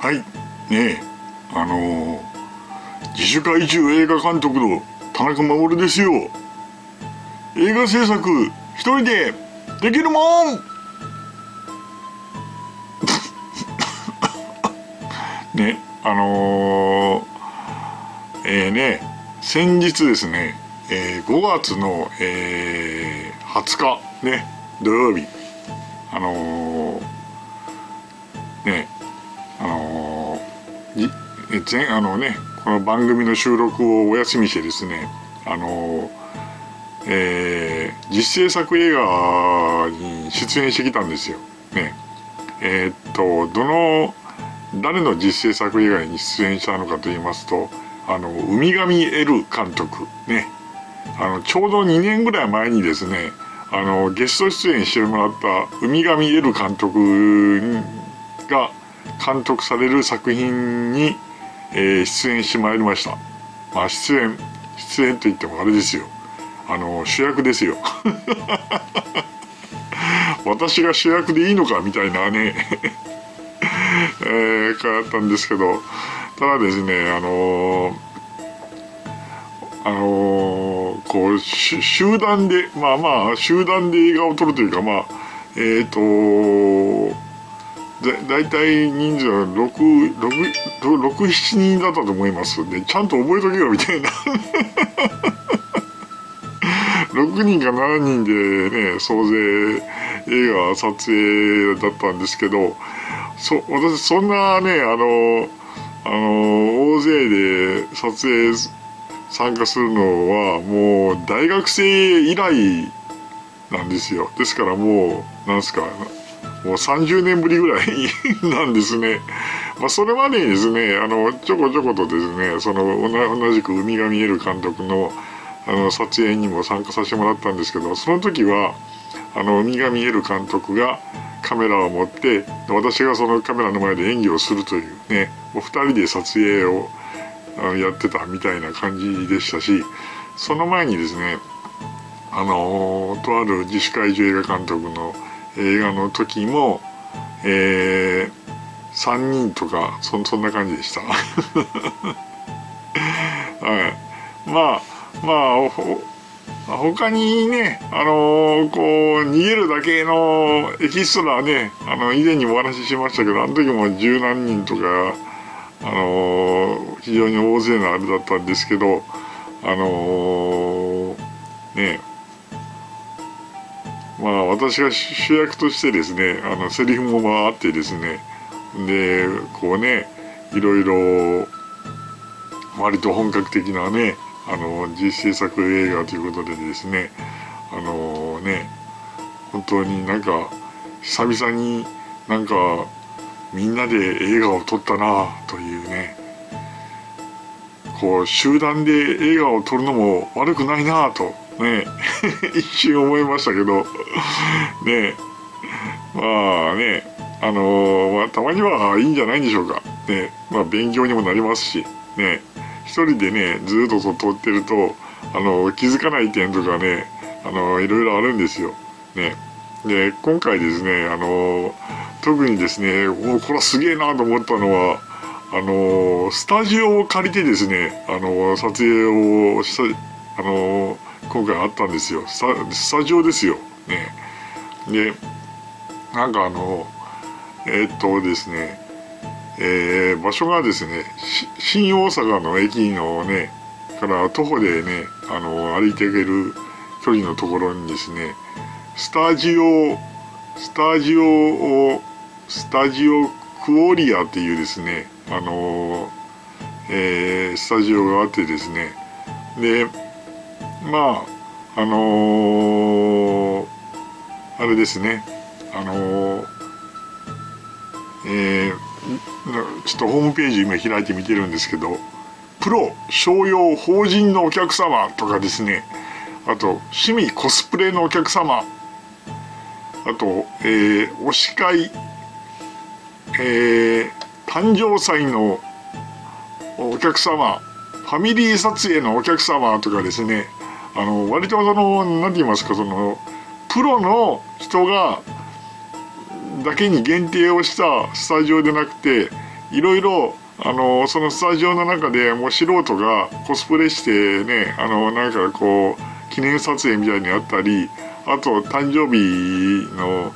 はい、ねえ、自主怪獣映画監督の田中守ですよ。映画制作一人でできるもんね、ね、先日ですね、5月の、20日ね、土曜日、ね、この番組の収録をお休みしてですね、実製作映画に出演してきたんですよ。ね、誰の実製作映画に出演したのかと言いますと、海上エル監督ね、ちょうど2年ぐらい前にですね、ゲスト出演してもらった海上エル監督が監督される作品に、出演してまいりました。まあ出演といってもあれですよ、主役ですよ私が主役でいいのかみたいなねかったんですけど、ただですね、こう集団で集団で映画を撮るというか、だいたい人数は6、7人だったと思いますで、ちゃんと覚えとけよみたいな6人か7人でね、総勢映画撮影だったんですけど、私そんなね、大勢で撮影参加するのはもう大学生以来なんですよ。ですからもうなんすか、もう30年ぶりぐらいなんですね。それまでにですね、ちょこちょことですね、同じく海上エル監督の撮影にも参加させてもらったんですけど、その時は海上エル監督がカメラを持って、私がそのカメラの前で演技をするというね、もう2人で撮影をやってたみたいな感じでしたし、その前にですね、とある自主怪獣映画監督の映画の時も、3人とかそんな感じでしたはい、他にね、こう逃げるだけのエキストラね、以前にもお話ししましたけど、あの時も十何人とか非常に大勢のあれだったんですけど、ね、私が主役としてですね、セリフもあってですね、でこうね、いろいろ割と本格的なね、実製作映画ということでですね、本当になんか久々になんかみんなで映画を撮ったなというね、こう集団で映画を撮るのも悪くないなとね一瞬思いましたけどね、たまにはいいんじゃないんでしょうかね。勉強にもなりますしね、一人でねずっと撮ってると気づかない点とかね、いろいろあるんですよね。で今回ですね、特にですね、これはすげえなと思ったのは、スタジオを借りてですね、撮影をした今回あったんですよ。スタジオですよね。でなんかですね、場所がですね、新大阪の駅のねから徒歩でね、歩いていける距離のところにですね、スタジオクオリアっていうですね、スタジオがあってですね、であれですね、ちょっとホームページ今開いて見てるんですけど、プロ商用法人のお客様とかですね、あと趣味コスプレのお客様、あと、推し会、誕生祭のお客様、ファミリー撮影のお客様とかですね、割と何て言いますか、プロの人がだけに限定をしたスタジオでなくて、 いろいろそのスタジオの中でもう素人がコスプレしてね、なんかこう記念撮影みたいにやったり、あと誕生日の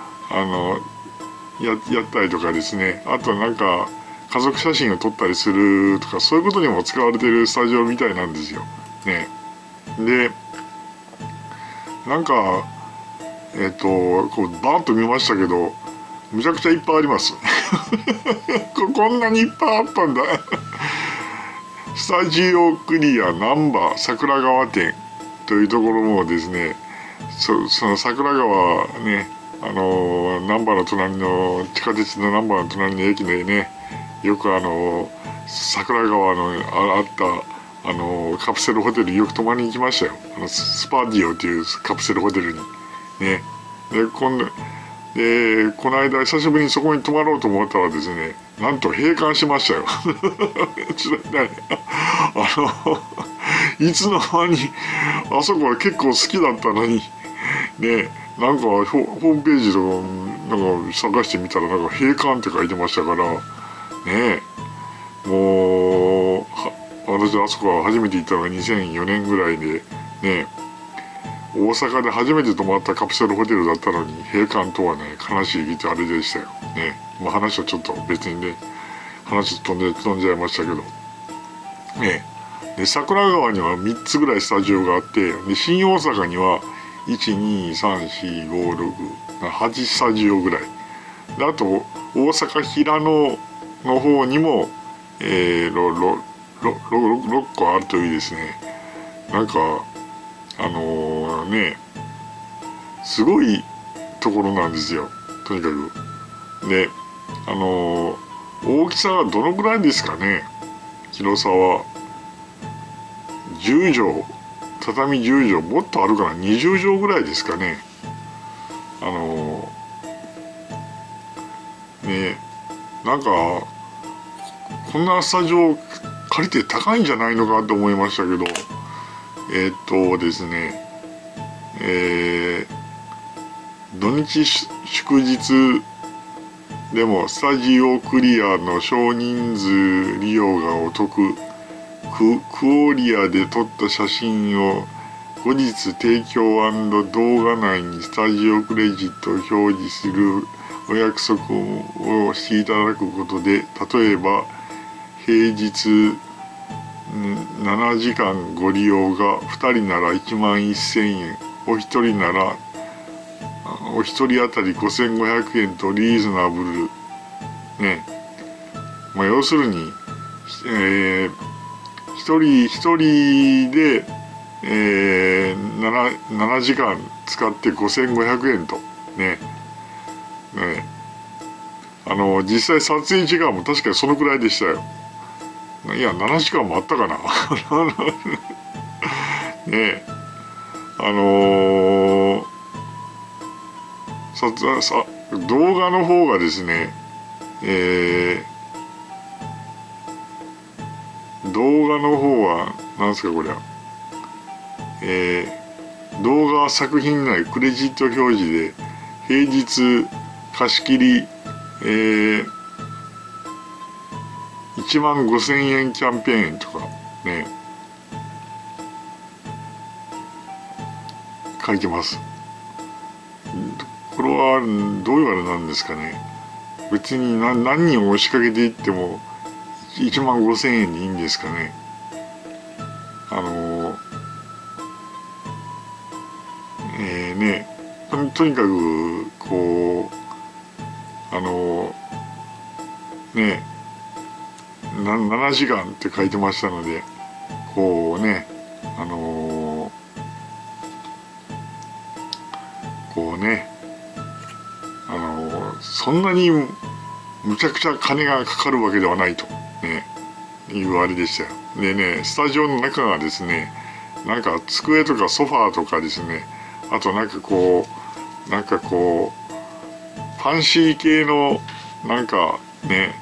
やったりとかですね、あとなんか家族写真を撮ったりするとか、そういうことにも使われてるスタジオみたいなんですよね。でなんかこうバーッと見ましたけど、むちゃくちゃいっぱいありますこんなにいっぱいあったんだスタジオクリア難波桜川店というところもですね、その桜川ね、難波の隣の地下鉄の難波の隣の駅でね、よく桜川のあったカプセルホテルよく泊まりに行きましたよ。スパディオというカプセルホテルにね。でこの間久しぶりにそこに泊まろうと思ったらですね、なんと閉館しましたよいつの間にあそこは結構好きだったのにね、なんかホームページとかなんか探してみたらなんか閉館って書いてましたからね。もう私あそこは初めて行ったのが2004年ぐらいでね、大阪で初めて泊まったカプセルホテルだったのに閉館とはね、悲しいあれでしたよね。まあ話はちょっと別にね、話飛んじゃいましたけどね。で桜川には3つぐらいスタジオがあって、で新大阪には1234568スタジオぐらいで、あと大阪平野の方にも、6個あるといいですね。なんかね、すごいところなんですよ、とにかく。で大きさはどのぐらいですかね。広さは10畳、畳10畳、もっとあるかな、20畳ぐらいですかね。ね、なんかこんなスタジオ借りて高いんじゃないのかと思いましたけど、ですね、土日祝日でもスタジオクリアの少人数利用がお得、クオリアで撮った写真を後日提供&動画内にスタジオクレジットを表示するお約束をしていただくことで、例えば平日7時間ご利用が2人なら1万1000円、お一人ならお一人当たり5500円とリーズナブルね。まあ要するに、一人で、7時間使って5500円とね。実際撮影時間も確かにそのくらいでしたよ。いや7時間もあったかなね。動画の方がですね、動画の方はなんですかこれは、動画作品内クレジット表示で平日貸し切り、1万5000円キャンペーンとかね書いてます。これはどういうあれなんですかね。別に何人押しかけていっても1万5000円でいいんですかね。ね、とにかくこうね、7時間って書いてましたので、こうね、こうね、そんなにむちゃくちゃ金がかかるわけではないとねいうあれでしたよ。でね、スタジオの中がですね、なんか机とかソファーとかですね、あとなんかこうファンシー系のなんかね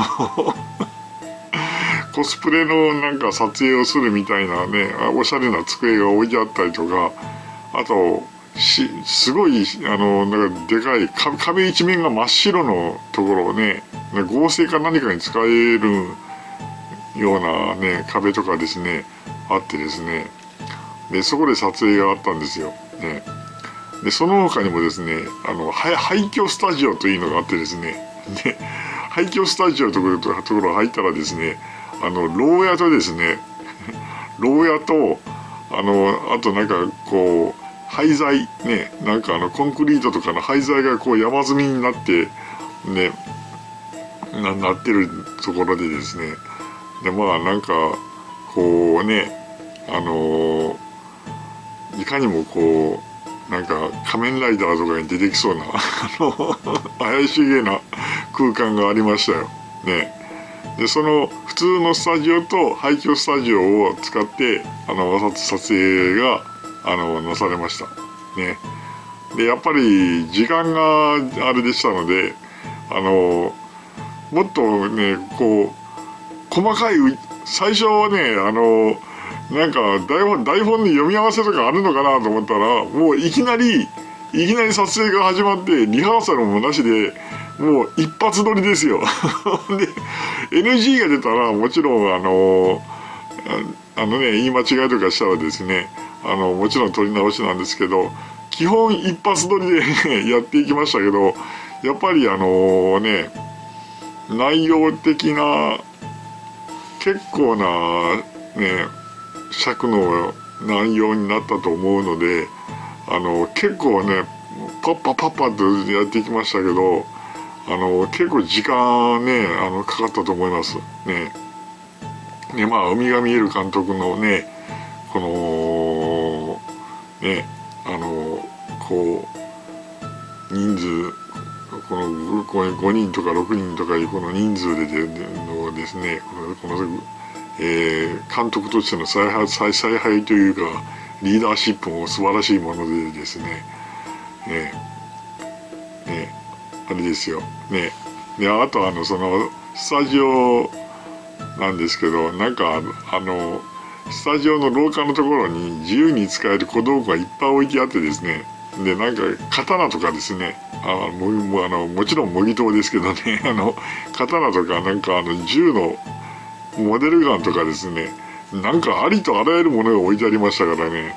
コスプレのなんか撮影をするみたいなね、おしゃれな机が置いてあったりとか、あとすごいなんかでかい壁一面が真っ白のところをね、 ね、合成か何かに使えるようなね、壁とかですね、あってですね、で、そこで撮影があったんですよ。ね。で、その他にもですね、廃墟スタジオというのがあってですね、で、廃墟スタジオというところ入ったらですね、牢屋とですね、牢屋と、あとなんかこう、廃材、ね、なんかコンクリートとかの廃材がこう山積みになって、ね、なってるところでですね、で、まあなんか、こうね、いかにもこう、なんか仮面ライダーとかに出てきそうな、怪しげな空間がありましたよ。ね。で、その普通のスタジオと廃墟スタジオを使って、撮影が、なされました。ね。で、やっぱり時間があれでしたので、もっとね、こう、細かい、最初はね、なんか台本の読み合わせとかあるのかなと思ったら、もういきなり撮影が始まって、リハーサルもなしで、もう一発撮りですよ。で、NG が出たら、もちろん、言い間違いとかしたらですね、もちろん撮り直しなんですけど、基本一発撮りで、ね、やっていきましたけど、やっぱり内容的な、結構な、ね、尺の内容になったと思うので、結構ね、パッパとやっていきましたけど、結構時間ね、かかったと思います。ね。で、まあ、海が見える監督のね、この、ね、こう、人数、この5人とか6人とかいうこの人数でのですね、この監督としての采配というか、リーダーシップも素晴らしいものでですね、あれですよ。ね。で、あとその、スタジオなんですけど、なんかスタジオの廊下のところに自由に使える小道具がいっぱい置いてあってですね、で、なんか刀とかですね、もちろん模擬刀ですけどね、刀とかなんか銃のモデルガンとかですね、なんかありとあらゆるものが置いてありましたからね、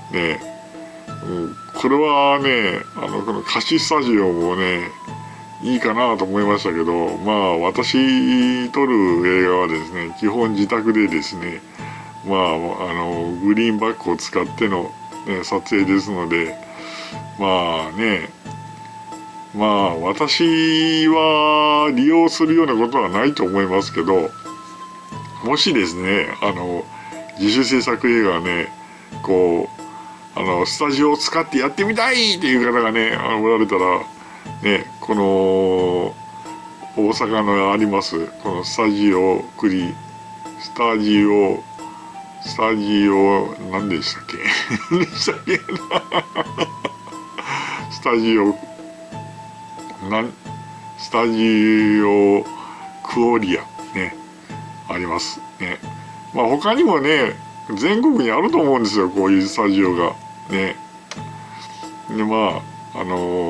これはね、この貸しスタジオもね、いいかなと思いましたけど、まあ私撮る映画はですね、基本自宅でですね、まあグリーンバックを使っての、ね、撮影ですので、まあね、まあ私は利用するようなことはないと思いますけど、もしですね、自主制作映画ね、こう、スタジオを使ってやってみたいっていう方がね、おられたら、ね、この、大阪のあります、このスタジオ、何でしたっけ何でしたっけスタジオクオリア、ね、ありますね。まあ他にもね、全国にあると思うんですよ、こういうスタジオが。ね。で、まあ、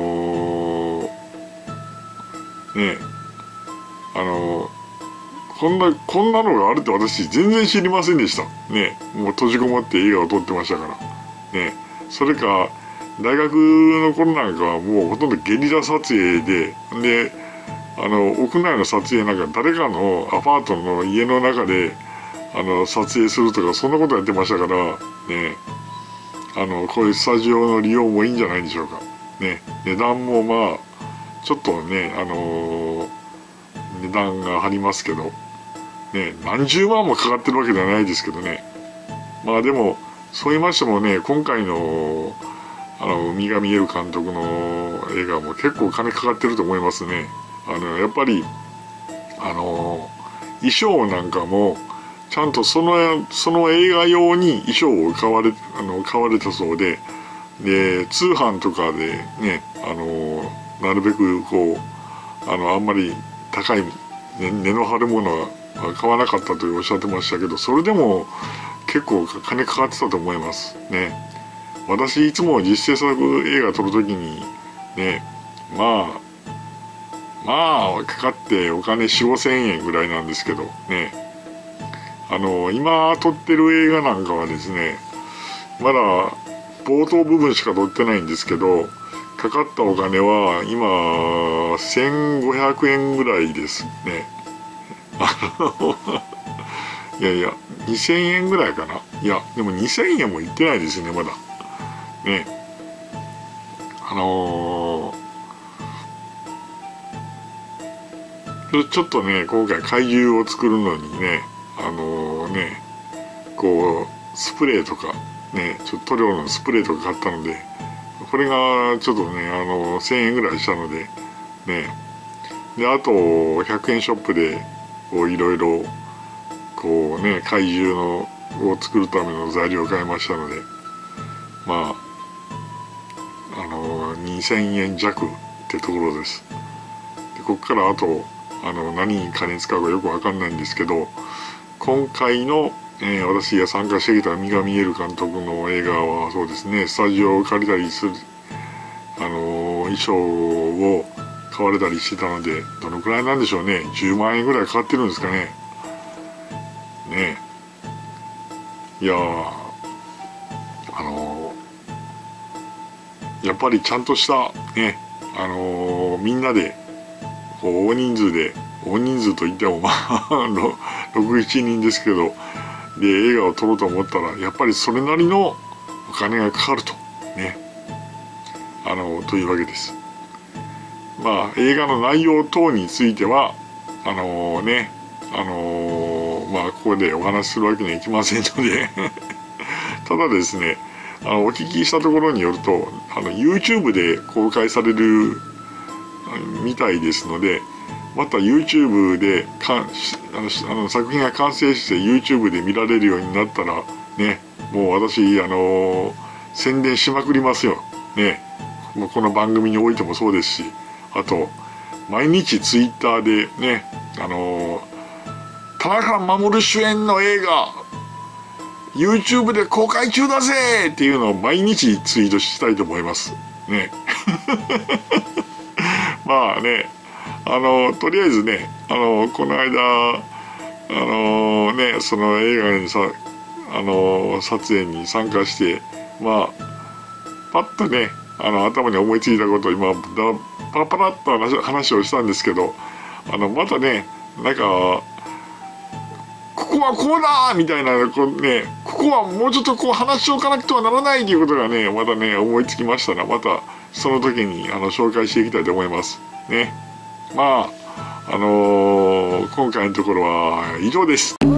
こんなのがあるって私全然知りませんでした。ね。もう閉じこもって映画を撮ってましたから。ね。それか、大学の頃なんかはもうほとんどゲリラ撮影で、屋内の撮影なんか誰かのアパートの家の中で、撮影するとか、そんなことやってましたから、ね。こういうスタジオの利用もいいんじゃないでしょうか。ね。値段もまあ、ちょっとね、値段が張りますけど、ね、何十万もかかってるわけではないですけどね。まあでも、そう言いましてもね、今回の、海が見える監督の映画も結構金かかってると思いますね。やっぱり、衣装なんかも、ちゃんとその映画用に衣装を買われたそうで、で、通販とかでね、なるべくこう、あんまり高い、値の張るものは買わなかったとおっしゃってましたけど、それでも結構金かかってたと思いますね。私いつも実製作映画撮るときにね、ままあかかってお金4、5千円ぐらいなんですけどね、今撮ってる映画なんかはですね、まだ冒頭部分しか撮ってないんですけど、かかったお金は今1500円ぐらいですね。いやいや2000円ぐらいかな。いやでも2000円もいってないですねまだね。ちょっとね今回怪獣を作るのにねこうスプレーとかね、ちょっと塗料のスプレーとか買ったので、これがちょっとね1000円ぐらいしたのでね、であと100円ショップでこういろいろこうね怪獣のを作るための材料を買いましたので、まあ2000円弱ってところです。でここからあと何に金使うかよくわかんないんですけど、今回の、私が参加してきた三上エル監督の映画はそうですね、スタジオを借りたりする衣装を買われたりしてたので、どのくらいなんでしょうね、10万円ぐらいかかってるんですかね。ねえ、いややっぱりちゃんとしたねみんなでこう大人数といってもまあ6、7人ですけどで映画を撮ろうと思ったらやっぱりそれなりのお金がかかるとねというわけです。まあ映画の内容等についてはまあここでお話しするわけにはいきませんのでただですねお聞きしたところによるとYouTube で公開されるみたいですので、また YouTube で作品が完成して YouTube で見られるようになったらね、もう私宣伝しまくりますよね。もうこの番組においてもそうですし、あと毎日 Twitter でね田中守主演の映画 YouTube で公開中だぜっていうのを毎日ツイートしたいと思いますね。まあねとりあえずねこの間その映画に撮影に参加してまあパッとね頭に思いついたことを今パラパラっと話をしたんですけどまたねなんかここはこうだみたいなここはもうちょっとこう話しておかなくてはならないということがねまたね思いつきましたら、またその時に紹介していきたいと思いますね。まあ今回のところは以上です。